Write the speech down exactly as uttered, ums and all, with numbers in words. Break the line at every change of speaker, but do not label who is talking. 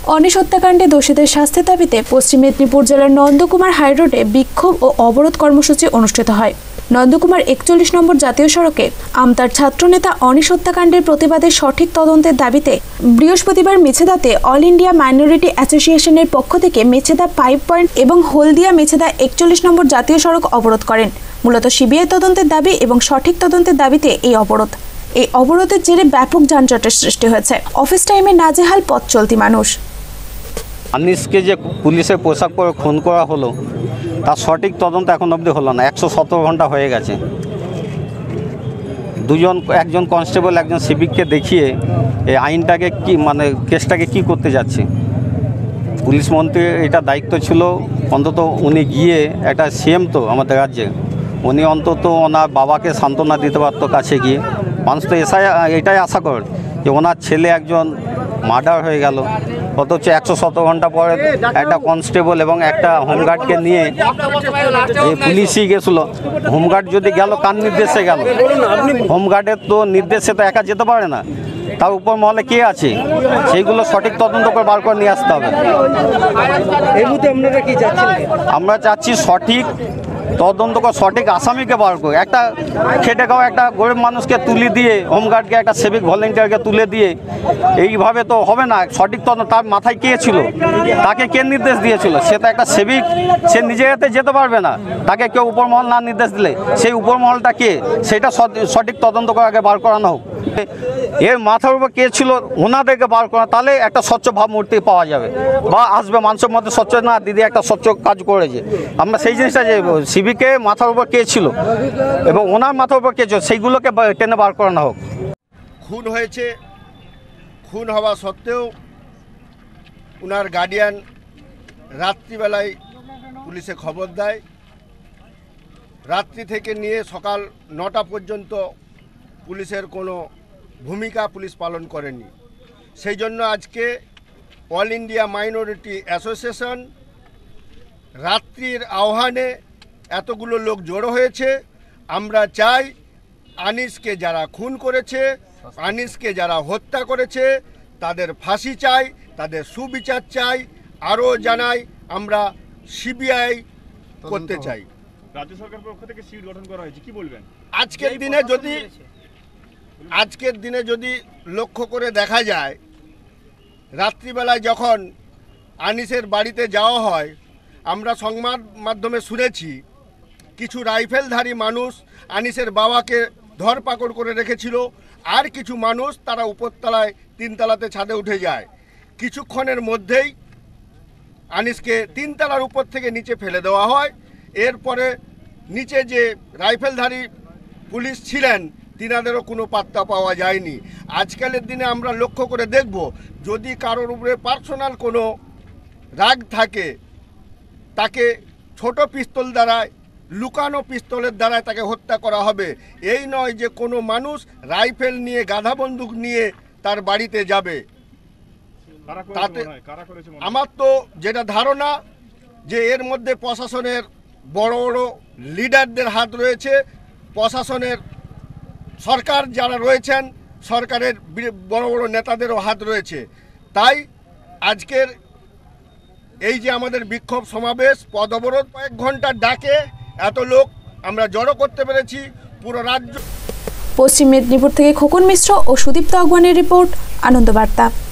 Anise হত্যাকাণ্ডে দোষীদের শাস্তির দাবিতে পশ্চিম মেদিনীপুর জেলার নন্দকুমার হাইরোডে বিক্ষোভ ও অবরোধ কর্মসূচি অনুষ্ঠিত হয়। নন্দকুমার একচল্লিশ নম্বর জাতীয় সড়কে আমতার ছাত্রনেতা অনিশ হত্যাকাণ্ডের প্রতিবাদে সঠিক তদন্তের দাবিতে বৃহস্পতিবার মেছেদাতে অল ইন্ডিয়া মাইনরিটি অ্যাসোসিয়েশনের পক্ষ থেকে মেছেদা পাইপ পয়েন্ট এবং হলদিয়া মেছেদা একচল্লিশ নম্বর জাতীয় সড়ক অবরোধ করেন। মূলত সিবিআই তদন্তের দাবি এবং সঠিক তদন্তের দাবিতে এই অবরোধ। এই অবরোধের জেরে ব্যাপক যানজটের সৃষ্টি হয়েছে। অফিস টাইমে নাজেহাল পথ চলতি মানুষ।
আনিসকে যে পুলিশের পোশাক পরে খুন করা হলো তার সঠিক তদন্ত এখন অবধি হলো না। একশো সতেরো ঘন্টা হয়ে গেছে। দুজন একজন কনস্টেবল একজন সিভিককে দেখিয়ে এই আইনটাকে কি মানে কেসটাকে কি করতে যাচ্ছে। পুলিশ মন্ত্রী এটা দায়িত্ব ছিল, অন্তত উনি গিয়ে একটা সিএম তো আমাদের রাজ্যে, উনি অন্তত ওনার বাবাকে সান্ত্বনা দিতে পারতো কাছে গিয়ে। মানুষ তো এসাই এটাই আশা করে যে ওনার ছেলে একজন মার্ডার হয়ে গেল, অথচ একশো সতেরো ঘন্টা পরে একটা কনস্টেবল এবং একটা হোমগার্ডকে নিয়ে এই পুলিশই গেছিলো। হোমগার্ড যদি গেল কার নির্দেশে গেল? হোমগার্ডের তো নির্দেশে তো একা যেতে পারে না, তার উপর মহলে কে আছে সেইগুলো সঠিক তদন্ত করে বার করে নিয়ে আসতে হবে। আমরা চাচ্ছি সঠিক তদন্ত করে সঠিক আসামিকে বার করে, একটা খেটে খাওয়া একটা গরিব মানুষকে তুলে দিয়ে, হোমগার্ডকে একটা সিভিক ভলেন্টিয়ারকে তুলে দিয়ে এইভাবে তো হবে না। সঠিক তদন্ত তার মাথায় কে ছিল, তাকে কে নির্দেশ দিয়েছিল? সে তো একটা সিভিক, সে নিজে হাতে যেতে পারবে না, তাকে কেউ উপরমহল না নির্দেশ দিলে সেই উপরমহলটা কে, সেটা সঠিক তদন্ত করে আগে বার করানো হোক। এর মাথার উপর কে ছিল ওনাদেরকে বার করা, তাহলে একটা স্বচ্ছ ভাবমূর্তি পাওয়া যাবে বা আসবে মানুষের মধ্যে স্বচ্ছ, না দিদি একটা স্বচ্ছ কাজ করেছে। আমরা সেই জিনিসটা যে সিভিকে মাথার উপর কে ছিল এবং ওনার মাথার উপর কে ছিল সেইগুলোকে টেনে বার করানো হোক।
খুন হয়েছে, খুন হওয়া সত্ত্বেও ওনার গার্ডিয়ান রাত্রিবেলায় পুলিশে খবর দেয়। রাত্রি থেকে নিয়ে সকাল নটা পর্যন্ত পুলিশের কোনো ভূমিকা পুলিশ পালন করেনি। সেই জন্য আজকে অল ইন্ডিয়া মাইনরিটি অ্যাসোসিয়েশন রাত্রির আহ্বানে এতগুলো লোক জড়ো হয়েছে। আমরা চাই আনিসকে যারা খুন করেছে, আনিসকে যারা হত্যা করেছে তাদের ফাঁসি চাই, তাদের সুবিচার চাই। আরও জানাই আমরা সিবিআই করতে চাই।
রাজ্য সরকারের পক্ষ থেকে সিট গঠন করা হয়েছে, কি বলবেন?
আজকের দিনে যদি আজকের দিনে যদি লক্ষ্য করে দেখা যায়, রাত্রিবেলায় যখন আনিসের বাড়িতে যাওয়া হয়, আমরা সংবাদ মাধ্যমে শুনেছি কিছু রাইফেলধারী মানুষ আনিসের বাবাকে ধরপাকড় করে রেখেছিল, আর কিছু মানুষ তারা উপরতলায় তিনতলাতে ছাদে উঠে যায়। কিছুক্ষণের মধ্যেই আনিসকে তিনতলার উপর থেকে নিচে ফেলে দেওয়া হয়। এরপরে নিচে যে রাইফেলধারী পুলিশ ছিলেন তিনাদেরও কোনো পাত্তা পাওয়া যায়নি। আজকালের দিনে আমরা লক্ষ্য করে দেখব, যদি কারোর উপরে পার্সোনাল কোনো রাগ থাকে তাকে ছোট পিস্তল দ্বারায়, লুকানো পিস্তলের দ্বারায় তাকে হত্যা করা হবে। এই নয় যে কোনো মানুষ রাইফেল নিয়ে, গাধা বন্দুক নিয়ে তার বাড়িতে যাবে। তাতে আমার তো যেটা ধারণা যে এর মধ্যে প্রশাসনের বড় বড় লিডারদের হাত রয়েছে, প্রশাসনের সরকার যারা রয়েছেন সরকারের বড় বড় নেতাদেরও হাত রয়েছে। তাই আজকের এই যে আমাদের বিক্ষোভ সমাবেশ, পথ অবরোধ, কয়েক ঘন্টার ডাকে এত লোক আমরা জড়ো করতে পেরেছি পুরো রাজ্য।
পশ্চিম মেদিনীপুর থেকে খোকন মিশ্র ও সুদীপ্ত আগুয়ানের রিপোর্ট, আনন্দবার্তা।